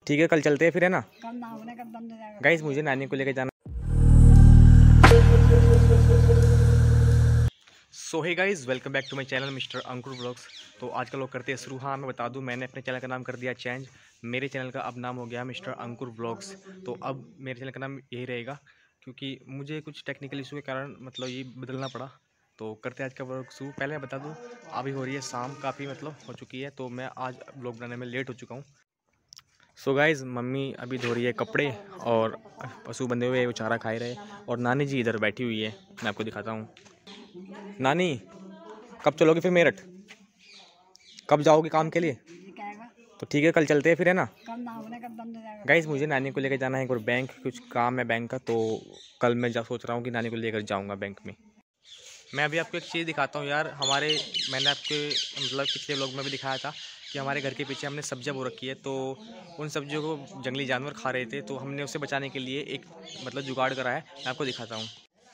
ठीक है, कल चलते हैं फिर, है ना। कल ना होने का बंद हो जाएगा गाइस मुझे नानी को लेकर जाना। So hey guys, welcome back to my channel mister Ankur blogs. तो आज का लोग करते हैं शुरू। हाँ, मैं बता दूं, मैंने अपने चैनल का नाम कर दिया चेंज। मेरे चैनल का अब नाम हो गया मिस्टर अंकुर ब्लॉग्स। तो अब मेरे चैनल का नाम यही रहेगा, क्योंकि मुझे कुछ टेक्निकल इशू के कारण मतलब ये बदलना पड़ा। तो करते हैं आज का ब्लॉग शुरू। पहले मैं बता दूँ, अभी हो रही है शाम, काफ़ी मतलब हो चुकी है, तो मैं आज ब्लॉग बनाने में लेट हो चुका हूँ। सो गाइज़, मम्मी अभी धो रही है कपड़े और पशु बंधे हुए वो चारा खा रहे, और नानी जी इधर बैठी हुई है। मैं आपको दिखाता हूँ। नानी, कब चलोगे फिर मेरठ? कब जाओगे काम के लिए? ये कहेगा तो ठीक है, कल चलते हैं फिर, है ना। कल ना होने का बंद हो जाएगा। गाइज़ मुझे नानी को लेकर जाना है एक और बैंक, कुछ काम है बैंक का, तो कल मैं सोच रहा हूँ कि नानी को लेकर जाऊँगा बैंक में। मैं अभी आपको एक चीज़ दिखाता हूँ यार। मैंने आपके मतलब पिछले व्लॉग में भी दिखाया था कि हमारे घर के पीछे हमने सब्जियाँ बो रखी है, तो उन सब्जियों को जंगली जानवर खा रहे थे, तो हमने उसे बचाने के लिए एक मतलब जुगाड़ करा है। मैं आपको दिखाता हूँ।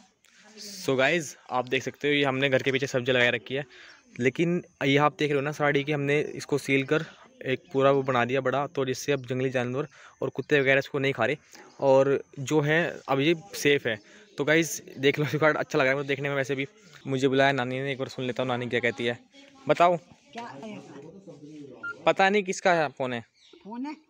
सो गाइज़, आप देख सकते हो, ये हमने घर के पीछे सब्जी लगा रखी है, लेकिन ये आप देख रहे हो ना साड़ी की, हमने इसको सील कर एक पूरा वो बना दिया बड़ा, तो जिससे अब जंगली जानवर और कुत्ते वगैरह इसको नहीं खा रहे, और जो है अब ये सेफ़ है। तो गाइज़ देख लो, जुगाड़ अच्छा लगा है मुझे देखने में। वैसे भी मुझे बुलाया नानी ने, एक बार सुन लेता हूँ नानी क्या कहती है। बताओ। क्या है? पता नहीं किसका है फ़ोन है। फोन है?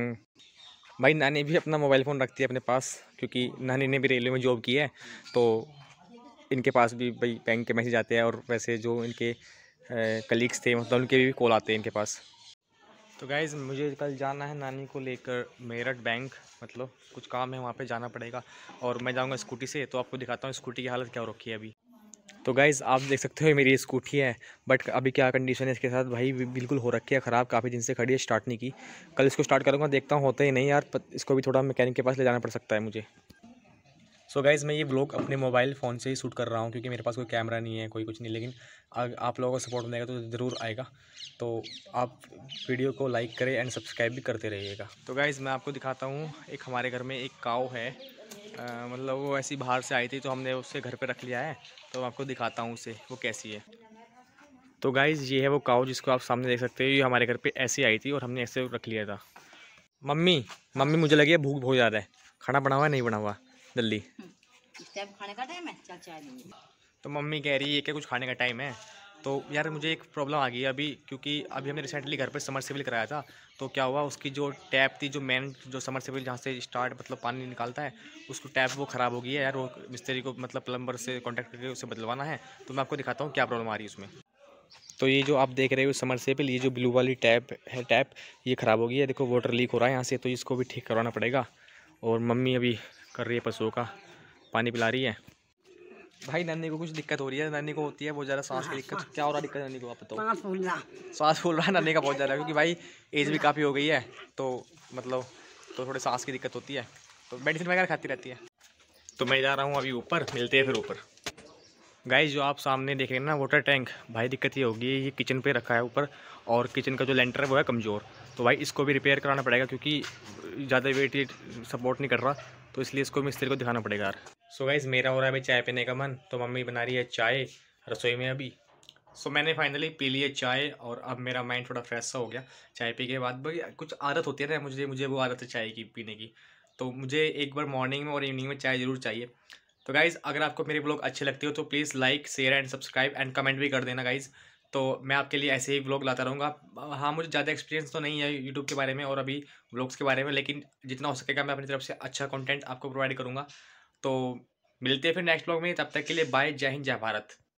भाई नानी भी अपना मोबाइल फ़ोन रखती है अपने पास, क्योंकि नानी ने भी रेलवे में जॉब की है, तो इनके पास भी भाई बैंक के मैसेज आते हैं, और वैसे जो इनके कलीग्स थे मतलब उनके भी कॉल आते हैं इनके पास। तो गाइज़ मुझे कल जाना है नानी को लेकर मेरठ बैंक, मतलब कुछ काम है वहाँ पे जाना पड़ेगा, और मैं जाऊँगा स्कूटी से। तो आपको दिखाता हूँ स्कूटी की हालत क्या हो रखी है अभी। तो गाइज़ आप देख सकते हो, मेरी ये स्कूटी है, बट अभी क्या कंडीशन है इसके साथ भाई, बिल्कुल हो रखी है ख़राब, काफ़ी दिन से खड़ी है, स्टार्ट नहीं की। कल इसको स्टार्ट करूँगा, देखता हूँ होता ही नहीं यार, इसको भी थोड़ा मैकेनिक के पास ले जाना पड़ सकता है मुझे। सो गाइज़ मैं ये ब्लॉग अपने मोबाइल फ़ोन से ही शूट कर रहा हूँ, क्योंकि मेरे पास कोई कैमरा नहीं है, कोई कुछ नहीं, लेकिन आप लोगों का सपोर्ट मिलेगा तो ज़रूर आएगा। तो आप वीडियो को लाइक करें एंड सब्सक्राइब भी करते रहिएगा। तो गाइज़ मैं आपको दिखाता हूँ, एक हमारे घर में एक काऊ है, मतलब वो ऐसी बाहर से आई थी, तो हमने उसे घर पे रख लिया है। तो मैं आपको दिखाता हूँ उसे वो कैसी है। तो गाइज़ ये है वो काऊ जिसको आप सामने देख सकते हो, ये हमारे घर पे ऐसे आई थी और हमने ऐसे रख लिया था। मम्मी मम्मी मुझे लगी है भूख बहुत ज़्यादा है, खाना बना हुआ है नहीं बना हुआ जल्दी। इस टाइम खाने का टाइम है, चल चाय लेंगे। तो मम्मी कह रही है कि कुछ खाने का टाइम है। तो यार मुझे एक प्रॉब्लम आ गई है अभी, क्योंकि अभी हमने रिसेंटली घर पे समरसेबल कराया था। तो क्या हुआ, उसकी जो टैप थी, जो मेन जो समरसेबल जहाँ से स्टार्ट मतलब पानी निकालता है, उसको टैप वो ख़राब हो गई है यार। वो मिस्त्री को मतलब प्लम्बर से कॉन्टैक्ट करके उसे बदलवाना है। तो मैं आपको दिखाता हूँ क्या प्रॉब्लम आ रही है उसमें। तो ये जो आप देख रहे हो समरसेबल, ये जो ब्लू वाली टैप है, टैप ये ख़राब हो गई है। देखो वाटर लीक हो रहा है यहाँ से, तो इसको भी ठीक करवाना पड़ेगा। और मम्मी अभी कर रही है पशुओं का पानी पिला रही है। भाई नानी को कुछ दिक्कत हो रही है, नानी को होती है बहुत ज़्यादा सांस की दिक्कत। क्या हो रहा है दिक्कत नानी को, आप बताओ। सांस फूल रहा। सांस फूल रहा है नानी का बहुत ज़्यादा, क्योंकि भाई एज भी काफ़ी हो गई है, तो मतलब तो थोड़े सांस की दिक्कत होती है, तो मेडिसिन वगैरह खाती रहती है। तो मैं जा रहा हूँ अभी ऊपर, मिलते हैं फिर ऊपर। गाइस जो आप सामने देख रहे हैं ना वाटर टैंक, भाई दिक्कत ये होगी, ये किचन पे रखा है ऊपर, और किचन का जो लेंटर है वो है कमज़ोर। तो भाई इसको भी रिपेयर कराना पड़ेगा, क्योंकि ज़्यादा वेट ये सपोर्ट नहीं कर रहा, तो इसलिए इसको मिस्त्री को दिखाना पड़ेगा यार। सो गाइस मेरा हो रहा है अभी चाय पीने का मन, तो मम्मी बना रही है चाय रसोई में अभी। सो मैंने फाइनली पी ली है चाय, और अब मेरा माइंड थोड़ा फ्रेश सा हो गया चाय पी के बाद। भाई कुछ आदत होती है ना, मुझे मुझे वो आदत है चाय की पीने की, तो मुझे एक बार मॉर्निंग में और इवनिंग में चाय ज़रूर चाहिए। तो गाइज़ अगर आपको मेरे ब्लॉग अच्छे लगते हो तो please like share and subscribe and comment भी कर देना गाइज़। तो मैं आपके लिए ऐसे ही ब्लॉग लाता रहूँगा। हाँ, मुझे ज़्यादा एक्सपीरियंस तो नहीं है यूट्यूब के बारे में और अभी ब्लॉग्स के बारे में, लेकिन जितना हो सकेगा मैं अपनी तरफ से अच्छा कंटेंट आपको प्रोवाइड करूँगा। तो मिलते हैं फिर नेक्स्ट ब्लॉग में, तब तक के लिए बाय, जय हिंद, जय भारत।